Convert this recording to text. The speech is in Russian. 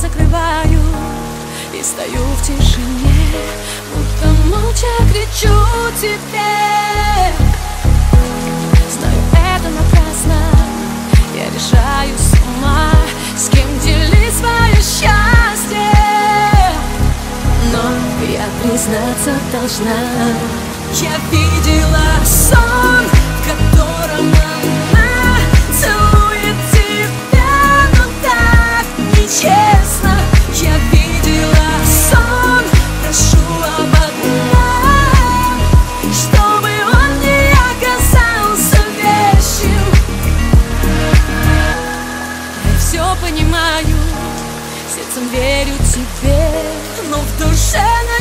закрываю и стою в тишине, будто молча кричу тебе. Знаю, это напрасно, я решаю сама, с кем делить свое счастье. Но я признаться должна, я видела сон, в котором она целует тебя, но так нечестно. Я видела сон, прошу об одном, чтобы он не оказался вещим. Я все понимаю, сердцем верю тебе, но в душе